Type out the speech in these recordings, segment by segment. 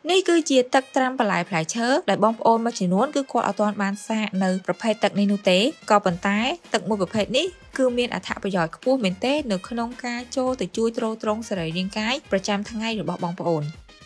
នេះគឺជាទឹកត្រាំបន្លែផ្លែឈើដែលបងប្អូនមួយចំនួនគឺគាត់អត់ទាន់បានសាកនៅប្រភេទទឹកនេះនោះទេក៏ប៉ុន្តែទឹកមួយប្រភេទនេះគឺមានអត្ថប្រយោជន៍ខ្ពស់មែនទែននៅក្នុងការចូលទៅជួយទ្រទ្រង់សរីរាង្គកាយប្រចាំថ្ងៃរបស់បងប្អូន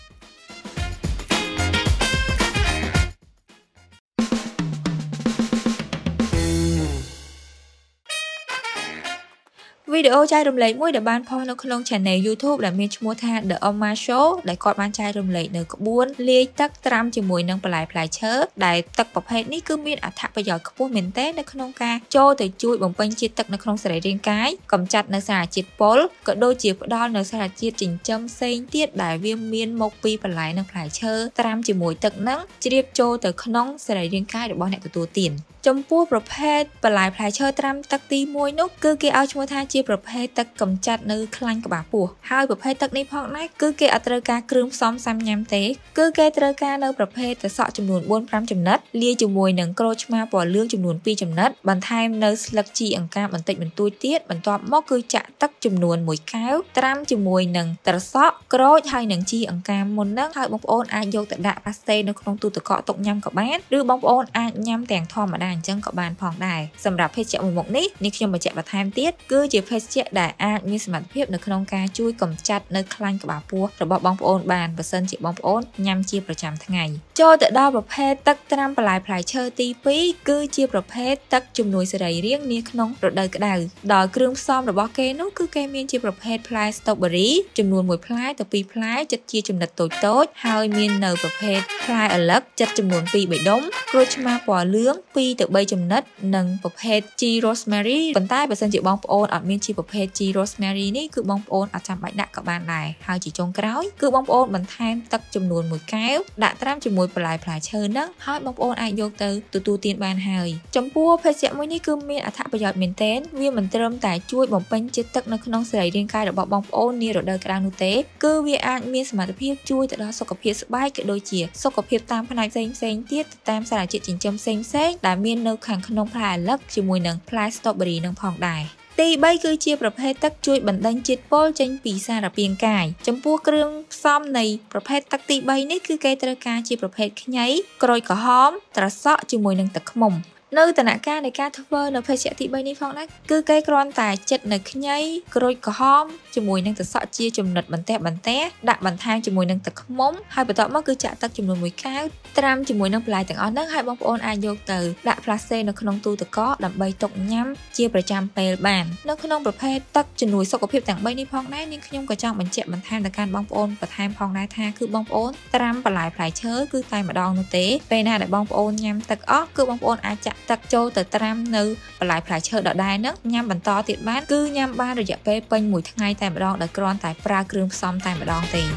វីដេអូចែករំលែកមួយដែលបានផុសនៅក្នុង Channel YouTube ដែលមានឈ្មោះថា The Oma Show ដែលគាត់បានចែករំលែកនៅក្បួនលាយទឹកត្រាំជាមួយនឹងបន្លែផ្លែឈើដែលទឹកប្រភេទនេះគឺមានអត្ថប្រយោជន៍ខ្ពស់មែនទែននៅក្នុងការចូលទៅជួយបំពេញជាតិទឹកនៅក្នុងសរីរាង្គកាយកម្ចាត់នៅសារជាតិពុលក៏ដូចជាផ្ដល់នៅសារជាតិចិញ្ចឹមផ្សេងទៀតដែលវាមានមកពីបន្លែនិងផ្លែឈើត្រាំជាមួយទឹកនឹងជ្រាបចូលទៅក្នុងសរីរាង្គកាយរបស់អ្នកទទួលទានចំពោះប្រភេទបន្លែផ្លែឈើត្រាំទឹកទី1នោះគឺគេឲ្យឈ្មោះថាជាប្រភេទទឹកកម្ចាត់នៅខ្លាញ់ក្បាលពោះហើយប្រភេទទឹកនេះផងដែរគឺគេអត់ត្រូវការគ្រឿងផ្សំសាំញ៉ាំទេគឺគេត្រូវការនៅប្រភេទទឹកសក់ចំនួន 4-5 ចំណិតលាយជាមួយនឹងក្រូចឆ្មាពណ៌លឿងចំនួន 2 ចំណិតបន្ថែមនៅស្លឹកជីអង្កាមបន្តិចបន្តួចទៀតបន្ទាប់មកគឺចាក់ទឹកចំនួន1កែវត្រាំជាមួយនឹងត្រសក់ក្រូចហើយនឹងជីអង្កាមមុនហ្នឹងហើយបងប្អូនអាចយកទៅដាក់ប៉ាស្តេនៅក្នុងទូទឹកកកទុកញ៉ាំក៏បានឬបងប្អូនអាចញ៉ាំទាំងធម្មតាអញ្ចឹងក៏បានផងដែរសម្រាប់ភេសជ្ជៈមួយមុខនេះខ្ញុំបញ្ជាក់បន្ថែមទៀតគឺជាភេសជ្ជៈដែលអាចមានសមត្ថភាពនៅក្នុងការជួយកម្ចាត់នៅខ្លាញ់ក្បាលពោះរបស់បងប្អូនបានបើសិនជាបងប្អូនញ៉ាំជាប្រចាំថ្ងៃចូលទៅដល់ប្រភេទទឹកត្រាំបន្លែផ្លែឈើទី2គឺជាប្រភេទទឹកជំនួយសរីរាង្គនាក្នុងរដូវក្តៅដោយគ្រឿងផ្សំរបស់គេនោះគឺគេមានជាប្រភេទផ្លែ Strawberry ចំនួន1ផ្លែទៅ2ផ្លែចិត្តជាចំណិតតូចៗហើយមាននៅប្រភេទផ្លែអាឡឹកចិត្តចំនួន2 3ដុំក្រូចឆ្មាពណ៌លឿង2ទៅ3ចំណិតនិងប្រភេទ G Rosemary ប៉ុន្តែបើសិនជាបងប្អូនអត់មានជាប្រភេទ G Rosemary នេះគឺបងប្អូនអត់ចាំបាច់ដាក់ក៏បានដែរហើយជាចុងក្រោយគឺបងប្អូនបន្ថែមទឹកចំនួន1កែវដាក់ត្រាំជាមួយបន្លែផ្លែឈើហ្នឹងហើយបងប្អូនអាចយកទៅទទួលទានបានហើយចំពោះភេសជ្ជៈមួយនេះគឺមានអត្ថប្រយោជន៍មែនទែនវាមិនត្រឹមតែជួយបំពេញជាតិទឹកនៅក្នុងសរីរាង្គកាយរបស់បងប្អូននារដូវក្តៅនោះទេគឺវាអាចមានសមត្ថភាពជួយទៅដល់សុខភាពស្បែកក៏ដូចជាសុខភាពតាមផ្នែកផ្សេងៗទៀតតាមសារជាតិចិញ្ចឹមផ្សេងៗដែលមាននៅខាងក្នុងផ្លែអាឡឹកជាមួយនឹងផ្លែ Strawberry នឹងផងដែរទី3គឺជាប្រភេទទឹកជួយបណ្ដេញជាតិពុលចេញពីសារពាង្គកាយចំពោះគ្រឿងផ្សំនៃប្រភេទទឹកទី3នេះគឺគេត្រូវការជាប្រភេទខ្ញីក្រូចក្រហមត្រសក់ជាមួយនឹងទឹកឃ្មុំនៅដំណាក់កាលនៃការធ្វើនៅភេសជ្ជៈទី3នេះផងដែរគឺគេគ្រាន់តែចិតនៅខ្ញីក្រូចក្រហមជាមួយនឹងត្រសក់ជាចំណិតបន្ទះដាក់បន្ថែមជាមួយនឹងទឹកឃ្មុំហើយបន្ទាប់មកគឺចាក់ទឹកចំនួន1កែវត្រាំជាមួយនឹងបន្លែទាំងអស់ហ្នឹងហើយបងប្អូនអាចយកទៅដាក់ផ្លាស្ទែនៅក្នុងទូទឹកកកដើម្បីទុកញ៉ាំជាប្រចាំពេលបាននៅក្នុងប្រភេទទឹកជំនួយសុខភាពទាំង3នេះផងដែរនាងខ្ញុំក៏ចង់បញ្ជាក់បន្ថែមទៅកាន់បងប្អូនបន្ថែមផងដែរថាគឺបងប្អូនត្រាំបន្លែផ្លែឈើគឺតែម្ដងនោះទេពេលណាដែលបងប្អូនញ៉ាំទឹកអស់គឺបងប្អូនអាចចាក់ទឹកចូលទៅត្រាំនៅបន្លែផ្លែឈើដដែលហ្នឹងញ៉ាំបន្តទៀតបានគឺញ៉ាំបានរយៈពេលពេញមួយថ្ងៃតែម្ដងដោយគ្រាន់តែប្រើគ្រឿងផ្សំតែម្ដងទេ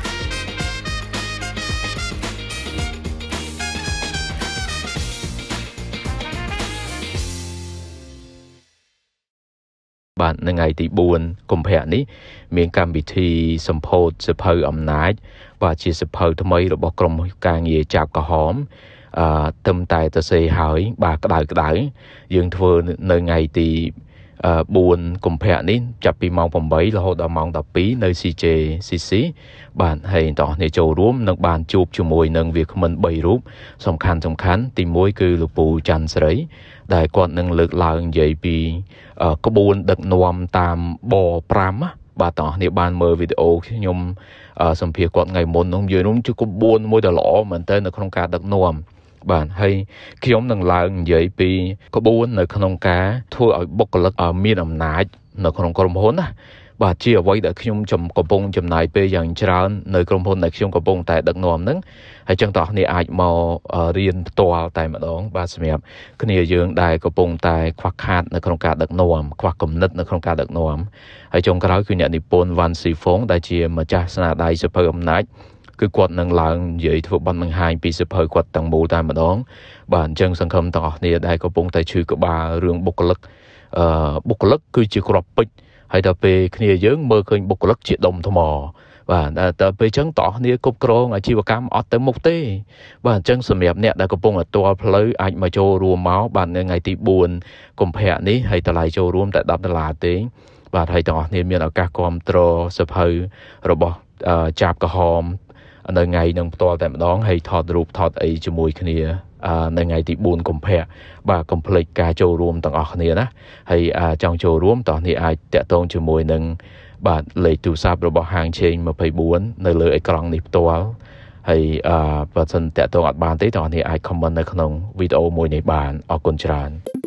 បាទនៅថ្ងៃទី4កុម្ភៈនេះមានកម្មវិធីសម្ពោធសិភៅអំណាចបាទជាសិភៅថ្មីរបស់ក្រុមការងារចាប់ក្រហមទឹមតែទៅសេហើយបាទក្តៅយើងធ្វើនៅថ្ងៃទី4កុម្ភៈនេះចាប់ពីម៉ោង8រហូតដល់ម៉ោង12នៅ CJCC បាទហើយតោះអ្នកចូលរួមនឹងបានជួបជាមួយនឹងវាគ្មិន3រូបសំខាន់ទី1គឺលោកពូច័ន្ទស្រីដែលគាត់នឹងលើកឡើងនិយាយពីក្បួនដឹកនាំតាមប5បាទតោះនេះបានមើលវីដេអូខ្ញុំសម្ភាសគាត់ថ្ងៃមុននោះនិយាយនោះជាក្បួនមួយដ៏ល្អមែនទែននៅក្នុងការដឹកនាំបាទហើយខ្ញុំនឹងឡើងនិយាយពីក្បួននៅក្នុងការធ្វើឲ្យបុគ្គលិកមានអំណាចនៅក្នុងក្រុមហ៊ុនណាបាទជាអ្វីដែលខ្ញុំកំពុងចំណាយពេលយ៉ាងច្រើននៅក្រុមហ៊ុនដែលខ្ញុំកំពុងតែដឹកនាំហ្នឹងហើយចឹងតោះនេះអាចមករៀនផ្ទាល់តែម្ដងបាទសម្រាប់គ្នាយើងដែលកំពុងតែខ្វះខាតនៅក្នុងការដឹកនាំខ្វះគំនិតនៅក្នុងការដឹកនាំហើយចុងក្រោយគឺអ្នកនិពន្ធវ៉ាន់ស៊ីហ្វុងដែលជាម្ចាស់ស្នាដៃសៀវភៅអំណាចគឺគាត់នឹងឡើងនិយាយធ្វើបទបង្ហាញពីសៀវភៅគាត់ទាំងមូលតែម្ដងបាទអញ្ចឹងសង្ឃឹមទាំងអស់គ្នាដែលកំពុងតែឈឺក្បាលរឿងបុគ្គលិកគឺជាគ្រាប់ពេជ្រហើយដល់ពេលគ្នាយើងមើលឃើញបុគ្គលិកជាដុំថ្មបាទតែពេលអញ្ចឹងតោះគ្នាគ្រប់គ្រងអាជីវកម្មអត់ទៅមុខទេបាទអញ្ចឹងសម្រាប់អ្នកដែលកំពុងតែទាល់ផ្លូវអាចមកចូលរួមមកបាទនៅថ្ងៃទី4កុម្ភៈនេះហើយតម្លៃចូលរួមតែ$10ទេបាទហើយទាំងអស់គ្នាមានឱកាសគ្រប់គ្រងសភៅរបស់ចាប់ក្រហម nơi ngày nâng to tại đó hay thọt rụp thọt ấy cho mùi kia nơi ngày thì buồn cùng phẹ và complete cả châu rùm tầng ọt này đó hay trong châu rùm tỏ thì ai tẹt tôn cho mùi nâng bà lấy tù sạp rồi bỏ hàng trên mà phải buồn nơi lưỡi ấy còn nịp toál hay và thân tẹt tôn ọt bàn tế tỏ thì ai comment nơi khăn video mùi này bàn ở con tràn